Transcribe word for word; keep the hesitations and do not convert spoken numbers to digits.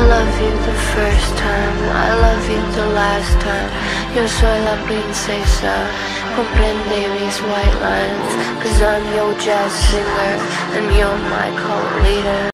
love you the first time, I love you the last time. Yo soy la princesa, comprende mis white lines. Cause I'm your jazz singer, and you're my cult leader.